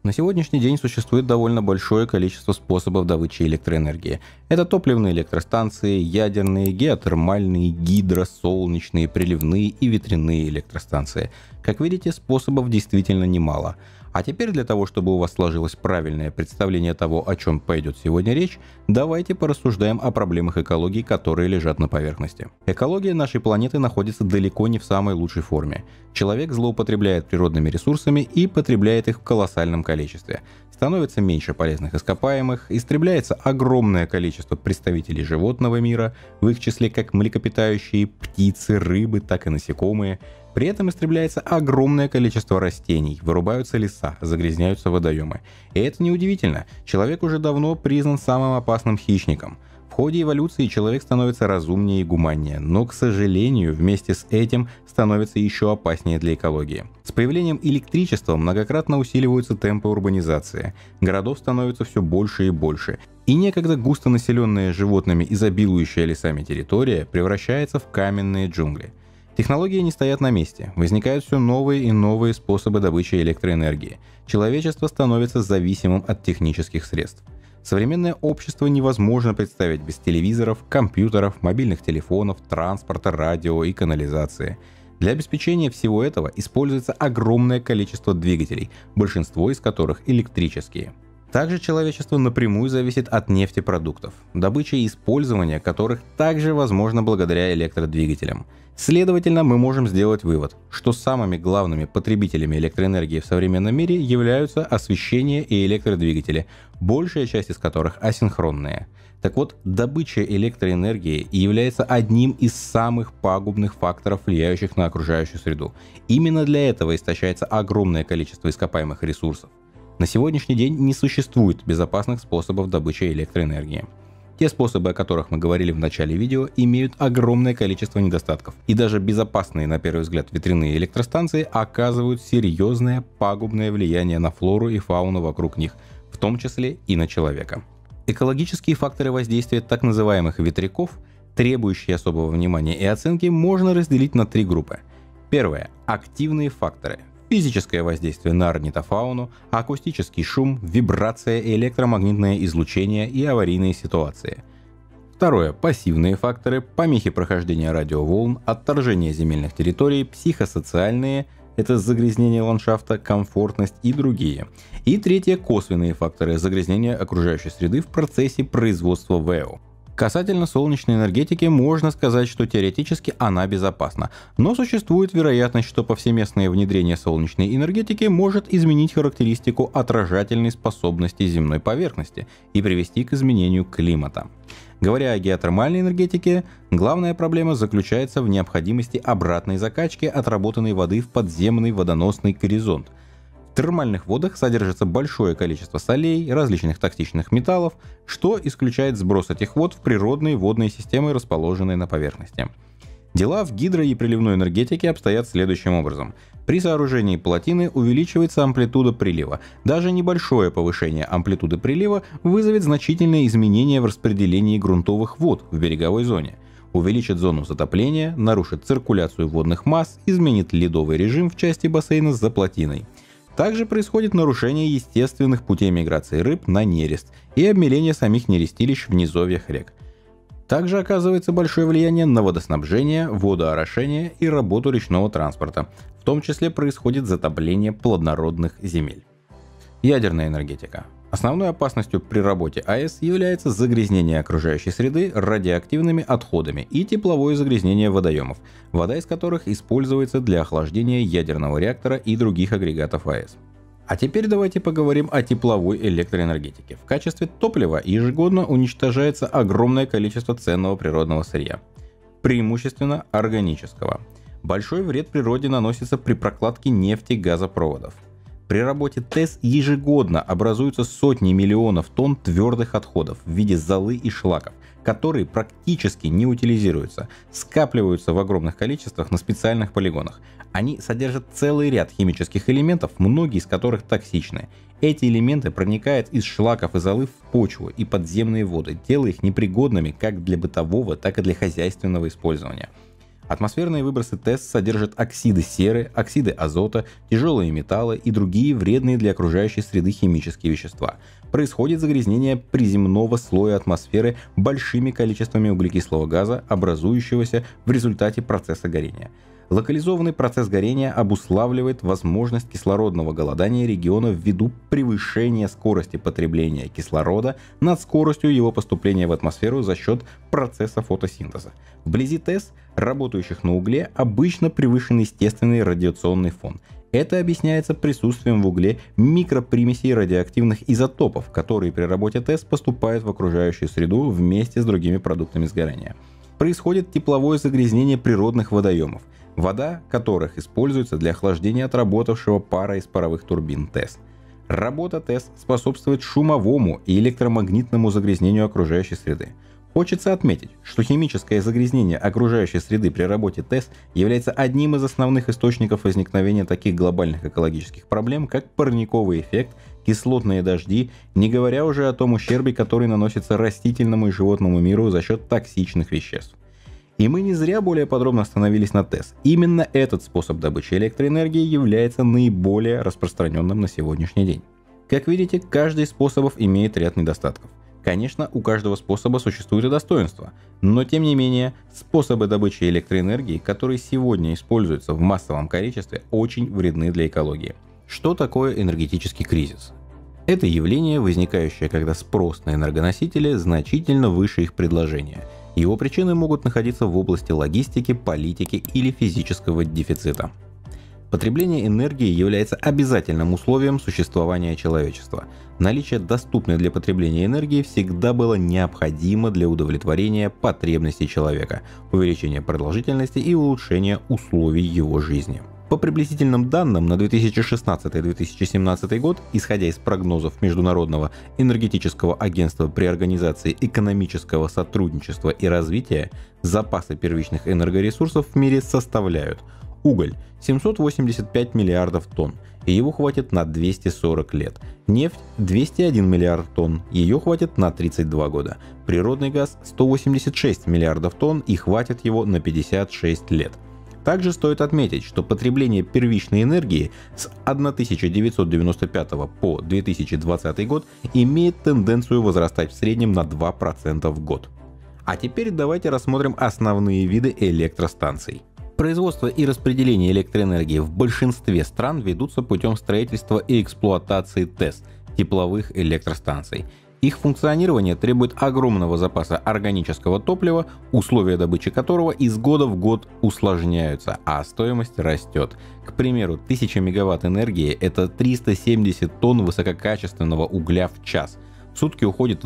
На сегодняшний день существует довольно большое количество способов добычи электроэнергии. Это топливные электростанции, ядерные, геотермальные, солнечные, приливные и ветряные электростанции. Как видите, способов действительно немало. А теперь для того, чтобы у вас сложилось правильное представление того, о чем пойдет сегодня речь, давайте порассуждаем о проблемах экологии, которые лежат на поверхности. Экология нашей планеты находится далеко не в самой лучшей форме. Человек злоупотребляет природными ресурсами и потребляет их в колоссальном количестве. Становится меньше полезных ископаемых, истребляется огромное количество представителей животного мира, в их числе как млекопитающие, птицы, рыбы, так и насекомые. При этом истребляется огромное количество растений, вырубаются леса, загрязняются водоемы. И это неудивительно, человек уже давно признан самым опасным хищником. В ходе эволюции человек становится разумнее и гуманнее, но, к сожалению, вместе с этим становится еще опаснее для экологии. С появлением электричества многократно усиливаются темпы урбанизации, городов становится все больше и больше, и некогда густонаселенная животными, изобилующая лесами территория превращается в каменные джунгли. Технологии не стоят на месте, возникают все новые и новые способы добычи электроэнергии. Человечество становится зависимым от технических средств. Современное общество невозможно представить без телевизоров, компьютеров, мобильных телефонов, транспорта, радио и канализации. Для обеспечения всего этого используется огромное количество двигателей, большинство из которых электрические. Также человечество напрямую зависит от нефтепродуктов, добыча и использование которых также возможно благодаря электродвигателям. Следовательно, мы можем сделать вывод, что самыми главными потребителями электроэнергии в современном мире являются освещение и электродвигатели, большая часть из которых асинхронные. Так вот, добыча электроэнергии является одним из самых пагубных факторов, влияющих на окружающую среду. Именно для этого истощается огромное количество ископаемых ресурсов. На сегодняшний день не существует безопасных способов добычи электроэнергии. Те способы, о которых мы говорили в начале видео, имеют огромное количество недостатков. И даже безопасные, на первый взгляд, ветряные электростанции оказывают серьезное пагубное влияние на флору и фауну вокруг них, в том числе и на человека. Экологические факторы воздействия так называемых ветряков, требующие особого внимания и оценки, можно разделить на три группы. Первое – активные факторы. Физическое воздействие на орнитофауну, акустический шум, вибрация, электромагнитное излучение и аварийные ситуации. Второе – пассивные факторы, помехи прохождения радиоволн, отторжение земельных территорий, психосоциальные – это загрязнение ландшафта, комфортность и другие. И третье – косвенные факторы загрязнения окружающей среды в процессе производства ВЭО. Касательно солнечной энергетики, можно сказать, что теоретически она безопасна, но существует вероятность, что повсеместное внедрение солнечной энергетики может изменить характеристику отражательной способности земной поверхности и привести к изменению климата. Говоря о геотермальной энергетике, главная проблема заключается в необходимости обратной закачки отработанной воды в подземный водоносный горизонт. В термальных водах содержится большое количество солей, различных токсичных металлов, что исключает сброс этих вод в природные водные системы, расположенные на поверхности. Дела в гидро- и приливной энергетике обстоят следующим образом. При сооружении плотины увеличивается амплитуда прилива. Даже небольшое повышение амплитуды прилива вызовет значительные изменения в распределении грунтовых вод в береговой зоне. Увеличит зону затопления, нарушит циркуляцию водных масс, изменит ледовый режим в части бассейна за плотиной. Также происходит нарушение естественных путей миграции рыб на нерест и обмеление самих нерестилищ в низовьях рек. Также оказывается большое влияние на водоснабжение, водоорошение и работу речного транспорта. В том числе происходит затопление плодородных земель. Ядерная энергетика. Основной опасностью при работе АЭС является загрязнение окружающей среды радиоактивными отходами и тепловое загрязнение водоемов, вода из которых используется для охлаждения ядерного реактора и других агрегатов АЭС. А теперь давайте поговорим о тепловой электроэнергетике. В качестве топлива ежегодно уничтожается огромное количество ценного природного сырья, преимущественно органического. Большой вред природе наносится при прокладке нефти и газопроводов. При работе ТЭС ежегодно образуются сотни миллионов тонн твердых отходов в виде золы и шлаков, которые практически не утилизируются, скапливаются в огромных количествах на специальных полигонах. Они содержат целый ряд химических элементов, многие из которых токсичны. Эти элементы проникают из шлаков и золы в почву и подземные воды, делая их непригодными как для бытового, так и для хозяйственного использования. Атмосферные выбросы ТЭС содержат оксиды серы, оксиды азота, тяжелые металлы и другие вредные для окружающей среды химические вещества. Происходит загрязнение приземного слоя атмосферы большими количествами углекислого газа, образующегося в результате процесса горения. Локализованный процесс горения обуславливает возможность кислородного голодания региона ввиду превышения скорости потребления кислорода над скоростью его поступления в атмосферу за счет процесса фотосинтеза. Вблизи ТЭС, работающих на угле, обычно превышен естественный радиационный фон. Это объясняется присутствием в угле микропримесей радиоактивных изотопов, которые при работе ТЭС поступают в окружающую среду вместе с другими продуктами сгорания. Происходит тепловое загрязнение природных водоемов, вода которых используется для охлаждения отработавшего пара из паровых турбин ТЭС. Работа ТЭС способствует шумовому и электромагнитному загрязнению окружающей среды. Хочется отметить, что химическое загрязнение окружающей среды при работе ТЭС является одним из основных источников возникновения таких глобальных экологических проблем, как парниковый эффект, кислотные дожди, не говоря уже о том ущербе, который наносится растительному и животному миру за счет токсичных веществ. И мы не зря более подробно остановились на ТЭС. Именно этот способ добычи электроэнергии является наиболее распространенным на сегодняшний день. Как видите, каждый из способов имеет ряд недостатков. Конечно, у каждого способа существует и достоинство, но тем не менее, способы добычи электроэнергии, которые сегодня используются в массовом количестве, очень вредны для экологии. Что такое энергетический кризис? Это явление, возникающее, когда спрос на энергоносители значительно выше их предложения. Его причины могут находиться в области логистики, политики или физического дефицита. Потребление энергии является обязательным условием существования человечества. Наличие доступной для потребления энергии всегда было необходимо для удовлетворения потребностей человека, увеличения продолжительности и улучшения условий его жизни. По приблизительным данным на 2016-2017 год, исходя из прогнозов Международного энергетического агентства при Организации экономического сотрудничества и развития, запасы первичных энергоресурсов в мире составляют: уголь – 785 миллиардов тонн, и его хватит на 240 лет. Нефть – 201 миллиард тонн, ее хватит на 32 года. Природный газ – 186 миллиардов тонн, и хватит его на 56 лет. Также стоит отметить, что потребление первичной энергии с 1995 по 2020 год имеет тенденцию возрастать в среднем на 2% в год. А теперь давайте рассмотрим основные виды электростанций. Производство и распределение электроэнергии в большинстве стран ведутся путем строительства и эксплуатации ТЭС – тепловых электростанций. Их функционирование требует огромного запаса органического топлива, условия добычи которого из года в год усложняются, а стоимость растет. К примеру, 1000 мегаватт энергии – это 370 тонн высококачественного угля в час. В сутки уходит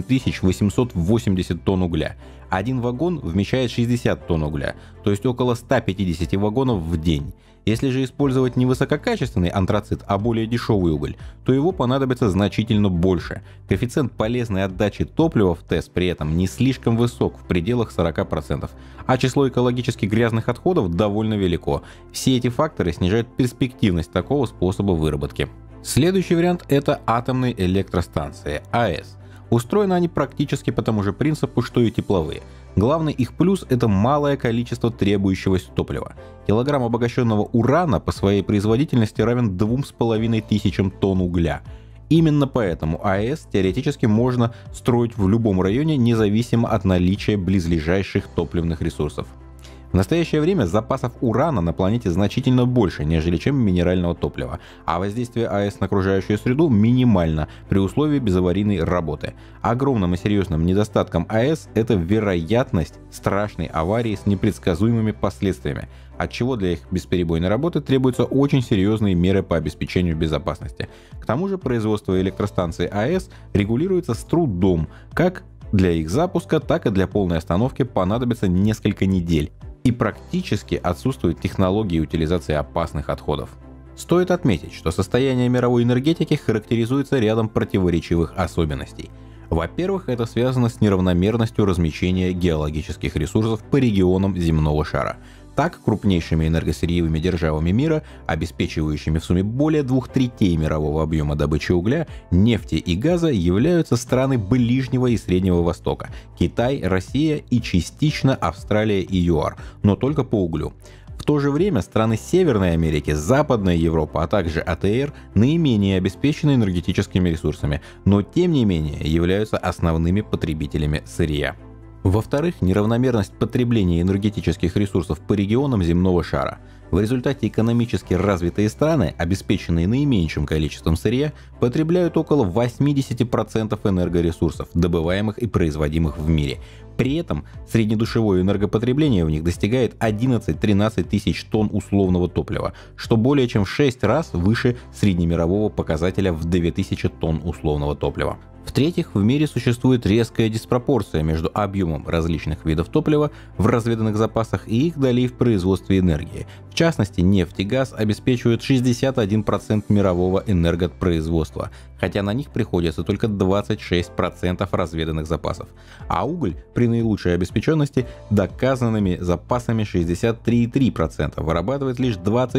8880 тонн угля. Один вагон вмещает 60 тонн угля, то есть около 150 вагонов в день. Если же использовать не высококачественный антрацит, а более дешевый уголь, то его понадобится значительно больше. Коэффициент полезной отдачи топлива в ТЭС при этом не слишком высок, в пределах 40%, а число экологически грязных отходов довольно велико. Все эти факторы снижают перспективность такого способа выработки. Следующий вариант – это атомные электростанции, АЭС. Устроены они практически по тому же принципу, что и тепловые. Главный их плюс – это малое количество требующегося топлива. Килограмм обогащенного урана по своей производительности равен 2500 тонн угля. Именно поэтому АЭС теоретически можно строить в любом районе, независимо от наличия близлежащих топливных ресурсов. В настоящее время запасов урана на планете значительно больше, нежели чем минерального топлива, а воздействие АЭС на окружающую среду минимально при условии безаварийной работы. Огромным и серьезным недостатком АЭС – это вероятность страшной аварии с непредсказуемыми последствиями, отчего для их бесперебойной работы требуются очень серьезные меры по обеспечению безопасности. К тому же производство электростанций АЭС регулируется с трудом, как для их запуска, так и для полной остановки понадобится несколько недель. И практически отсутствуют технологии утилизации опасных отходов. Стоит отметить, что состояние мировой энергетики характеризуется рядом противоречивых особенностей. Во-первых, это связано с неравномерностью размещения геологических ресурсов по регионам земного шара. Так, крупнейшими энергосырьевыми державами мира, обеспечивающими в сумме более 2/3 мирового объема добычи угля, нефти и газа, являются страны Ближнего и Среднего Востока – Китай, Россия и частично Австралия и ЮАР, но только по углю. В то же время страны Северной Америки, Западная Европа, а также АТР наименее обеспечены энергетическими ресурсами, но тем не менее являются основными потребителями сырья. Во-вторых, неравномерность потребления энергетических ресурсов по регионам земного шара. В результате экономически развитые страны, обеспеченные наименьшим количеством сырья, потребляют около 80% энергоресурсов, добываемых и производимых в мире. При этом среднедушевое энергопотребление в них достигает 11-13 тысяч тонн условного топлива, что более чем в 6 раз выше среднемирового показателя в 2000 тонн условного топлива. В-третьих, в мире существует резкая диспропорция между объемом различных видов топлива в разведанных запасах и их долей в производстве энергии. В частности, нефть и газ обеспечивают 61% мирового энергопроизводства, хотя на них приходится только 26% разведанных запасов. А уголь при наилучшей обеспеченности доказанными запасами 63,3% вырабатывает лишь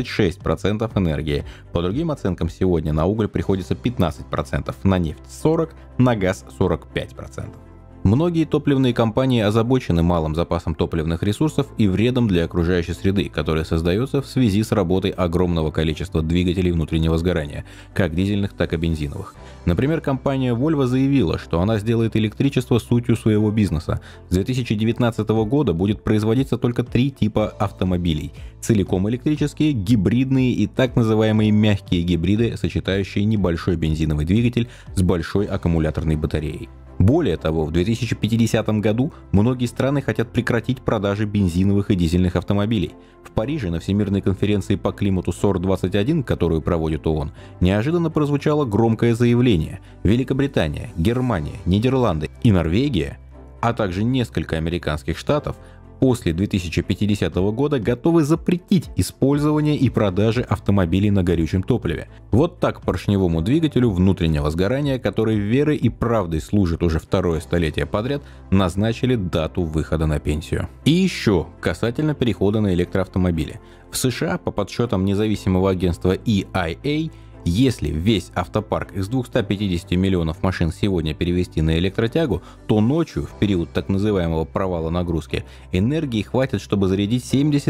26% энергии. По другим оценкам, сегодня на уголь приходится 15%, на нефть 40%, на газ 45%. Многие топливные компании озабочены малым запасом топливных ресурсов и вредом для окружающей среды, который создается в связи с работой огромного количества двигателей внутреннего сгорания, как дизельных, так и бензиновых. Например, компания Volvo заявила, что она сделает электричество сутью своего бизнеса. С 2019 года будет производиться только 3 типа автомобилей: целиком электрические, гибридные и так называемые мягкие гибриды, сочетающие небольшой бензиновый двигатель с большой аккумуляторной батареей. Более того, в 2050 году многие страны хотят прекратить продажи бензиновых и дизельных автомобилей. В Париже на Всемирной конференции по климату СОР-21, которую проводит ООН, неожиданно прозвучало громкое заявление: Великобритания, Германия, Нидерланды и Норвегия, а также несколько американских штатов после 2050 года готовы запретить использование и продажи автомобилей на горючем топливе. Вот так поршневому двигателю внутреннего сгорания, который верой и правдой служит уже второе столетие подряд, назначили дату выхода на пенсию. И еще касательно перехода на электроавтомобили. В США, по подсчетам независимого агентства EIA, если весь автопарк из 250 миллионов машин сегодня перевести на электротягу, то ночью, в период так называемого провала нагрузки, энергии хватит, чтобы зарядить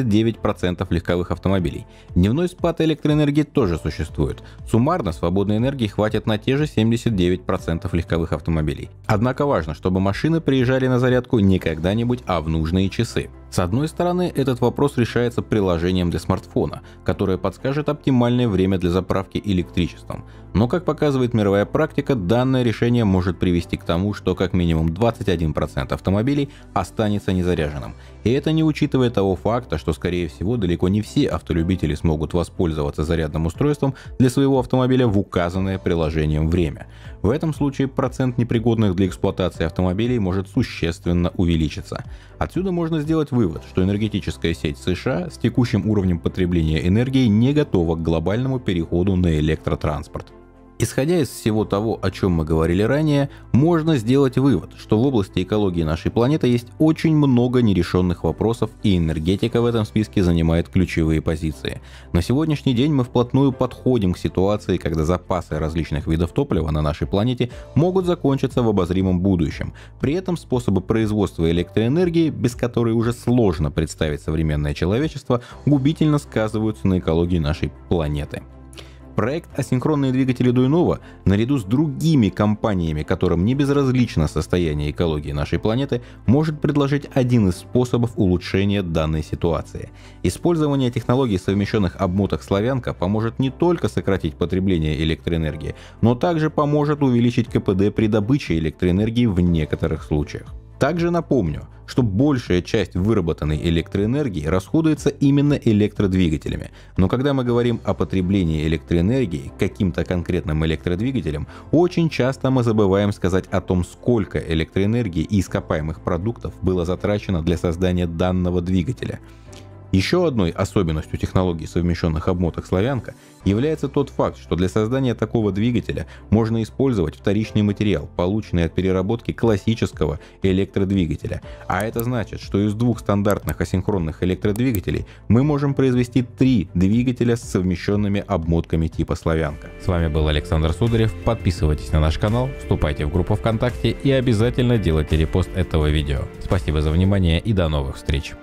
79% легковых автомобилей. Дневной спад электроэнергии тоже существует. Суммарно свободной энергии хватит на те же 79% легковых автомобилей. Однако важно, чтобы машины приезжали на зарядку не когда-нибудь, а в нужные часы. С одной стороны, этот вопрос решается приложением для смартфона, которое подскажет оптимальное время для заправки электричеством. Но, как показывает мировая практика, данное решение может привести к тому, что как минимум 21% автомобилей останется незаряженным. И это не учитывая того факта, что, скорее всего, далеко не все автолюбители смогут воспользоваться зарядным устройством для своего автомобиля в указанное приложением время. В этом случае процент непригодных для эксплуатации автомобилей может существенно увеличиться. Отсюда можно сделать вывод, что энергетическая сеть США с текущим уровнем потребления энергии не готова к глобальному переходу на электротранспорт. Исходя из всего того, о чем мы говорили ранее, можно сделать вывод, что в области экологии нашей планеты есть очень много нерешенных вопросов, и энергетика в этом списке занимает ключевые позиции. На сегодняшний день мы вплотную подходим к ситуации, когда запасы различных видов топлива на нашей планете могут закончиться в обозримом будущем. При этом способы производства электроэнергии, без которой уже сложно представить современное человечество, губительно сказываются на экологии нашей планеты. Проект «Асинхронные двигатели Дуйнова», наряду с другими компаниями, которым не безразлично состояние экологии нашей планеты, может предложить один из способов улучшения данной ситуации. Использование технологий совмещенных обмоток «Славянка» поможет не только сократить потребление электроэнергии, но также поможет увеличить КПД при добыче электроэнергии в некоторых случаях. Также напомню, что большая часть выработанной электроэнергии расходуется именно электродвигателями. Но когда мы говорим о потреблении электроэнергии каким-то конкретным электродвигателем, очень часто мы забываем сказать о том, сколько электроэнергии и ископаемых продуктов было затрачено для создания данного двигателя. Еще одной особенностью технологии совмещенных обмоток «Славянка» является тот факт, что для создания такого двигателя можно использовать вторичный материал, полученный от переработки классического электродвигателя. А это значит, что из двух стандартных асинхронных электродвигателей мы можем произвести 3 двигателя с совмещенными обмотками типа «Славянка». С вами был Александр Сударев. Подписывайтесь на наш канал, вступайте в группу ВКонтакте и обязательно делайте репост этого видео. Спасибо за внимание и до новых встреч!